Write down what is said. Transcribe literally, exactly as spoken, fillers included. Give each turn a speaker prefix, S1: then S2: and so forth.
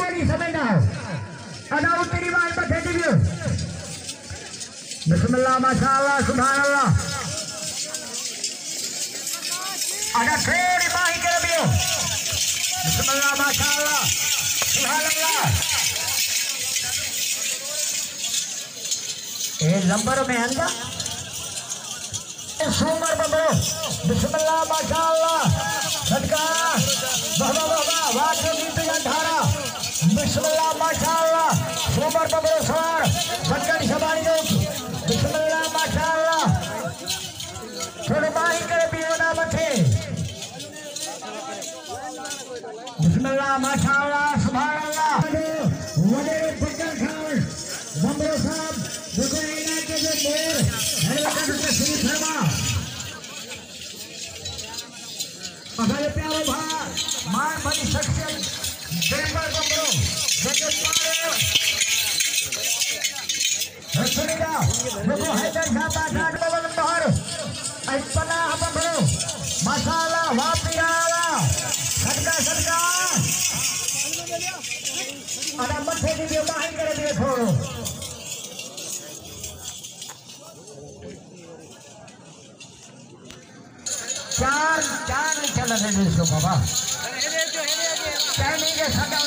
S1: नहीं समझना अदा तेरी बात पर फेंक दियो बिस्मिल्लाह माशाअल्लाह सुभान अल्लाह अदा थोड़ी बाही कर दियो बिस्मिल्लाह माशाअल्लाह सुभान अल्लाह एक नंबर में अंदर सुमर बबरो बिस्मिल्लाह माशाअल्लाह सदका बाबा बाबा वाक्य गीत धारा बिस्मिल्लाह माशाअल्लाह सुमर बबरो सवार बटन शबानी लोग बिस्मिल्लाह माशाअल्लाह थोड़ी बाही करे पियो ना मथे बिस्मिल्लाह माशाअल्लाह सुभान अल्लाह वडे बटन खान बबरो साहब देखो इलाके के मोर हेलीकॉप्टर से शुरू फरमा अगर प्यारे भाई मान बड़ी शख्सियत देवर बबरो जगत पारे सुनेगा देखो हैदर साहब आजाद बबल बहर अपना बबरो माशाअल्लाह वापियाला सदका सदका अरे मथे की भी बाहर कर दिए छोड़ो चार चार नहीं चल रहे इसको बाबा नहीं के सदा